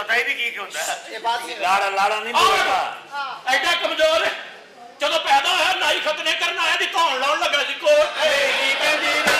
पता ही नहीं की होता है लाड़ा लाड़ा नहीं बोलता ਐਡਾ ਕਮਜ਼ੋਰ ਜਦੋਂ ਪੈਦਾ ਹੋਇਆ ਨਾਈ ਖਤਨੇ ਕਰਨ ਆਇਆ ਦੀ ਧੌਣ ਲਾਉਣ ਲੱਗਾ ਸੀ ਕੋਠੇ ਦੀ ਕੰਜਰੀ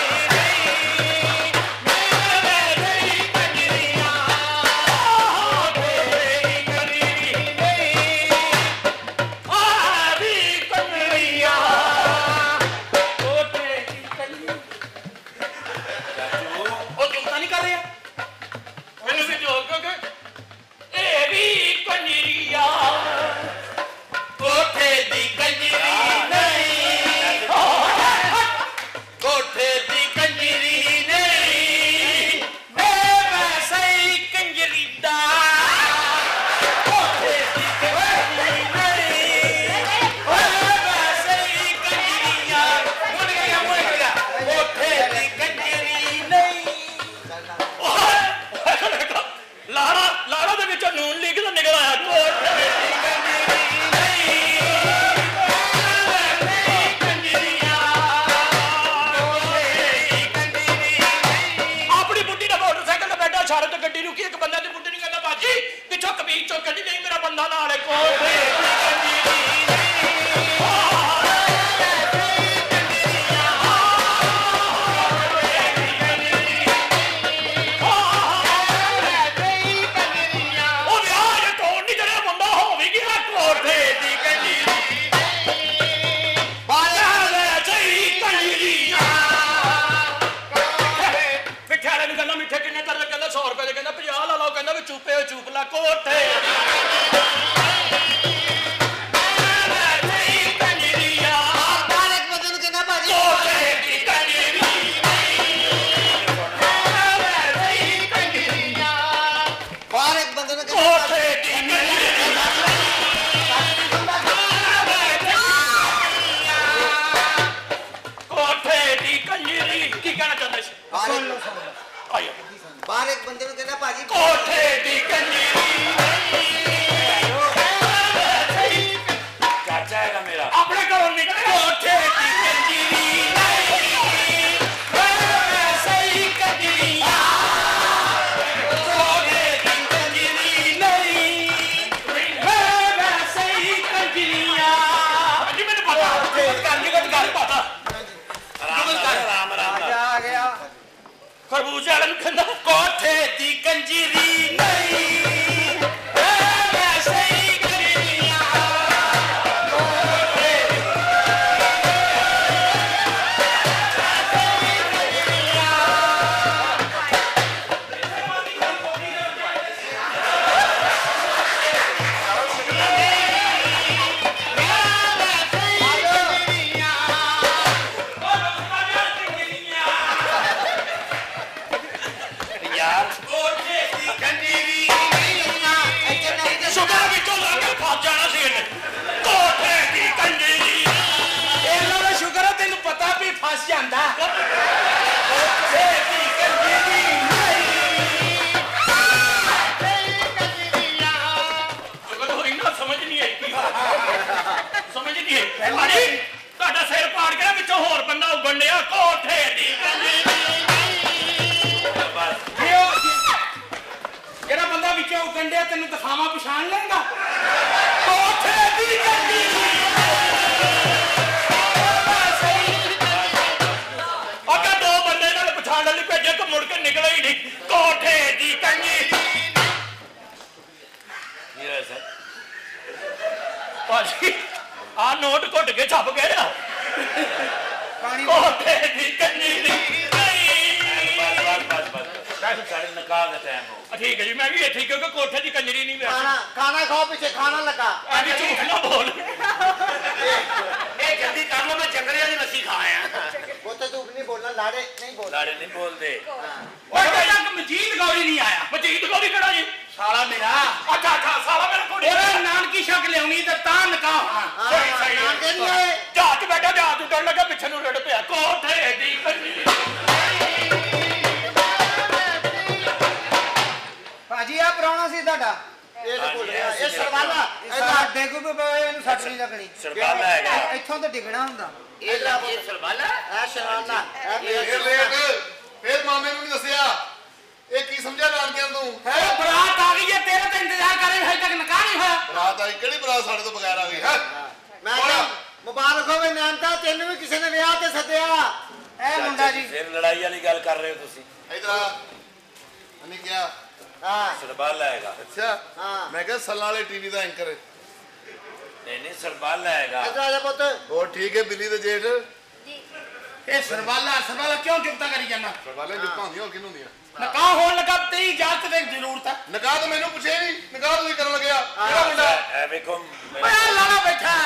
फिर मामे नूं नहीं दसिया ਇਹ ਕੀ ਸਮਝਿਆ ਨਾਨਕਿਆਂ ਤੂੰ ਹੈ ਉਹ ਬਰਾਤ ਆ ਗਈ ਹੈ ਤੇਰਾ ਤਾਂ ਇੰਤਜ਼ਾਰ ਕਰ ਰਹੇ ਹਜੇ ਤੱਕ ਨਿਕਾਹ ਨਹੀਂ ਹੋਇਆ ਬਰਾਤ ਆਈ ਕਿਹੜੀ ਬਰਾਤ ਸਾਡੇ ਤੋਂ ਬਗੈਰ ਆ ਗਈ ਹੈ ਮੈਂ ਕਿਹਾ ਮੁਬਾਰਕ ਹੋਵੇ ਨਾਨਕਾ ਤੈਨੂੰ ਵੀ ਕਿਸੇ ਨੇ ਵਿਆਹ ਤੇ ਸੱਦਿਆ ਇਹ ਮੁੰਡਾ ਜੀ ਫਿਰ ਲੜਾਈ ਵਾਲੀ ਗੱਲ ਕਰ ਰਹੇ ਹੋ ਤੁਸੀਂ ਇਧਰ ਆ ਅਨੀ ਕਿਹਾ ਹਾਂ ਸਰਬਾਲ ਲਾਏਗਾ ਅੱਛਾ ਹਾਂ ਮੈਂ ਕਿਹਾ ਸੱਲਾਂ ਵਾਲੇ ਟੀਵੀ ਦਾ ਐਂਕਰ ਨਹੀਂ ਸਰਬਾਲ ਲਾਏਗਾ ਇਧਰ ਆ ਜਾ ਪੁੱਤ ਹੋਰ ਠੀਕ ਹੈ ਬਿੱਲੀ ਦੇ ਜੇਠ ਇਹ ਸਰਵਾਲਾ ਕਿਉਂ ਚੁੱਪਤਾ ਕਰੀ ਜਾਂਦਾ ਵਾਲੇ ਜੁੱਤਾਂ ਹੁੰਦੀਆਂ ਹੋਰ ਕਿਹਨੂੰ ਹੁੰਦੀਆਂ ਨਿਕਾਹ ਹੋਣ ਲੱਗਾ ਤੇਰੀ ਇਜਾਜ਼ਤ ਦੀ ਜ਼ਰੂਰਤ ਹੈ ਨਿਕਾਹ ਤਾਂ ਮੈਨੂੰ ਪੁੱਛਿਆ ਨਹੀਂ ਨਿਕਾਹ ਤੁਸੀਂ ਕਰਨ ਲੱਗਿਆ ਕਿਹੜਾ ਮੁੰਡਾ ਐ ਵੇਖੋ ਓਏ ਆਹ ਲਾਲਾ ਬੈਠਾ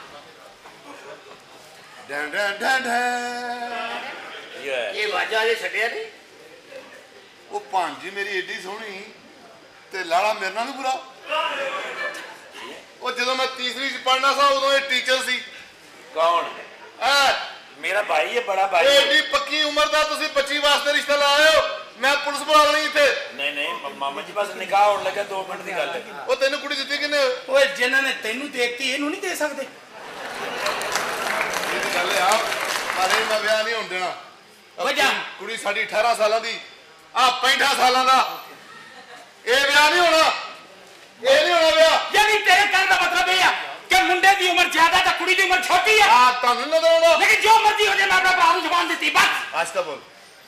ਡੈਂ ਡੈਂ ਡੈਂ ਡੈਂ ਇਹ ਵਾਜਾ ਜੇ ਛੱਡਿਆ ਨਹੀਂ ਉਹ ਭਾਂਜੀ ਮੇਰੀ ਏਡੀ ਸੋਹਣੀ ਤੇ ਲਾਲਾ ਮੇਰੇ ਨਾਲ ਵੀ ਬੁਰਾ ਉਹ ਜਦੋਂ ਮੈਂ ਤੀਸਰੀ ਚ ਪੜਨਾ ਸੀ ਉਦੋਂ ਇਹ ਟੀਚਰ ਸੀ ਕੌਣ ਐ ਮੇਰਾ ਭਾਈ ਹੈ ਬੜਾ ਇਹ ਭਾਈ ਏਡੀ ਪੱਕੀ ਉਮਰ ਦਾ ਤੁਸੀਂ 25 ਵਾਸਤੇ ਰਿਸ਼ਤਾ ਲਾਇਓ ਮੈਂ ਪੁਲਿਸ ਬੁਲਾ ਲੈਣੀ ਇੱਥੇ ਨਹੀਂ ਮਾਮਾ ਜੀ ਬਸ ਨਿਕਾਹ ਹੋਣ ਲੱਗਾ 2 ਮਿੰਟ ਦੀ ਗੱਲ ਹੈ ਉਹ ਤੈਨੂੰ ਕੁੜੀ ਦਿੱਤੀ ਕਿੰਨੇ ਓਏ ਜਿਨ੍ਹਾਂ ਨੇ ਤੈਨੂੰ ਦੇਤੀ ਇਹਨੂੰ ਨਹੀਂ ਦੇ ਸਕਦੇ ਇਹ ਤਾਂ ਗੱਲ ਆ ਪਰ ਇਹ ਮੈਂ ਵਿਆਹ ਨਹੀਂ ਹੋਣ ਦੇਣਾ ਵਜ੍ਹਾ? ਕੁੜੀ ਸਾਡੀ 18 ਸਾਲਾਂ ਦੀ ਆ 65 ਸਾਲਾਂ ਦਾ ਇਹ ਵਿਆਹ ਨਹੀਂ ਹੋਣਾ ਇਹ ਨਹੀਂ ਹੋਣਾ ਵਿਆਹ ਯਾਨੀ ਤੇਰੇ ਕਹਿਣ ਦਾ ਮਤਲਬ ਇਹ ਆ ਕਿ ਮੁੰਡੇ ਦੀ ਉਮਰ ਜ਼ਿਆਦਾ ਤਾਂ ਕੁੜੀ ਦੀ ਉਮਰ ਛੋਟੀ ਆ ਆ ਤੁਹਾਨੂੰ ਨਜ਼ਰ ਆਉਂਦਾ ਲੇਕਿਨ ਜੋ ਮਰਜ਼ੀ ਹੋ ਜਾਏ ਮੈਂ ਆਪਣੇ ਭਰਾ ਨੂੰ ਜ਼ਬਾਨ ਦਿੱਤੀ ਬਸ ਅੱਜ ਤਾਂ ਬੋਲ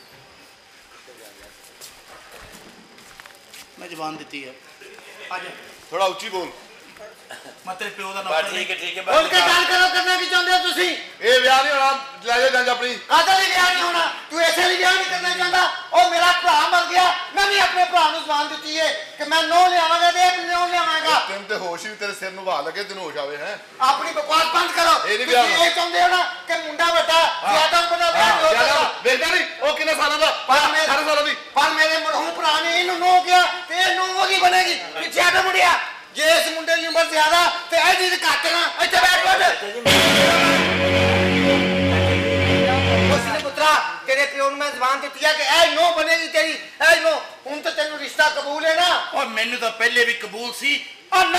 ਮੈਂ ਜ਼ਬਾਨ ਦਿੱਤੀ ਹੈ ਅੱਜ ਥੋੜਾ ਉੱਚੀ ਬੋਲ ਮੈਂ ਤੇਰੇ ਪਿਓ ਦਾ ਬਸ ਨਾਮ ਠੀਕ ਹੈ ਹੁਣ ਬਸ ਕੇ ਗੱਲ ਕਰੋ ਕਰਨਾ ਕੀ ਚਾਹੁੰਦੇ ਹੋ ਤੁਸੀਂ ਇਹ ਵਿਆਹ ਨਹੀਂ ਹੋਣਾ ਲੈ ਜਾ ਗੰਜ ਆਪਣੀ ਕਾਹਦਾ ਲਈ ਵਿਆਹ ਨਹੀਂ ਹੋਣਾ ਤੂੰ ਐਸੇ ਲਈ ਵਿਆਹ ਨਹੀਂ ਕਰਨਾ ਚਾਹੁੰਦਾ ਉਹ ਮੇਰਾ ਭਰਾ ਮਰ ਗਿਆ ਮੈਂ ਵੀ ਆਪਣੇ ਭਰਾ ਨੂੰ ਜ਼ਬਾਨ ਦਿੱਤੀ ਹੈ ਕਿ ਮੈਂ ਨੋ ਲਿਆਵਾਂਗਾ ਤੇ ਇਹ ਨੋ ਲਿਆਵਾਂਗਾ ਤੈਨੂੰ ਤੇ ਹੋਸ਼ ਵੀ ਤੇਰੇ ਸਿਰ ਨੂੰ ਵਾਹ ਲੱਗੇ ਤੈਨੂੰ ਹੋਸ਼ ਆਵੇ ਹੈ ਆਪਣੀ ਬਕਵਾਸ ਬੰਦ ਕਰੋ ਇਹ ਨਹੀਂ ਤੁਸੀਂ ਵਿਆਹ ਇਹ ਚਾਹੁੰਦੇ ਹੋ ਨਾ ਕਿ ਮੁੰਡਾ ਵੱਡਾ ਜ਼ਿਆਦਾ ਬੜਾ ਵਿਆਹ ਨਹੀਂ ਹੋ ਸਕਦਾ ਵੇਖਦਾ ਨਹੀਂ ਉਹ ਕਿੰਨੇ ਸਾਲਾਂ ਦਾ ਪਰ ਮੈਂ 18 ਸਾਲਾਂ ਦੀ ਪਰ ਮੇਰੇ ਮਰਹੂਮ ਭਰਾ ਨੇ ਇਹਨੂੰ ਨੋ ਕਿਹਾ ਤੇ ਇਹ ਨੋ ਉਹਦੀ ਬਣੇਗੀ ਪਿੱਛੇ ਹਟ ਮੁੜਿਆ ਜੇ ਇਸ ਮੁੰਡੇ ਦੀ ਉਮਰ ਜ਼ਿਆਦਾ ਤੇ ਇਹ ਜੀ ਘੱਟ ਨਾ ਇੱਥੇ ਬੈਠ ਉਸਨੇ ਪੁੱਤਰਾ ਤੇਰੇ ਪਿਓ ਨੂੰ ਮੈਂ ਜ਼ਬਾਨ ਦਿੱਤੀ ਆ ਕਿ ਇਹ ਨੋ ਬਣੇਗੀ ਤੇਰੀ ਇਹ ਨੋ ਹੁਣ ਤਾਂ ਤੈਨੂੰ ਰਿਸ਼ਤਾ ਕਬੂਲ ਹੈ ਨਾ ਔਰ ਮੈਨੂੰ ਤਾਂ ਪਹਿਲੇ ਵੀ ਕਬੂਲ ਸੀ ਔਰ